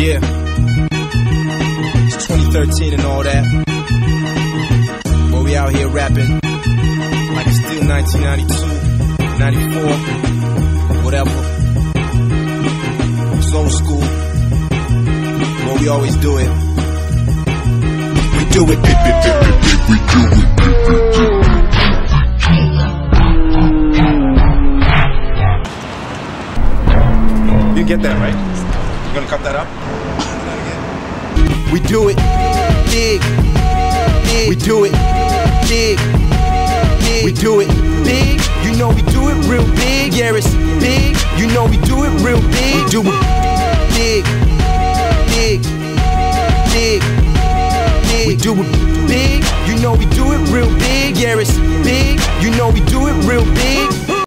Yeah, it's 2013 and all that, but we out here rapping like it's still 1992, 94, whatever. It's old school, but we always do it. We do it, we do it. You get that, right? You gonna cut that up? We do it big. We do it big. We do it big. You know we do it real big. Yeah, it's big. You know we do it real big. We do it big. We do it big. You know we do it real big. Yeah, it's big. You know we do it real big.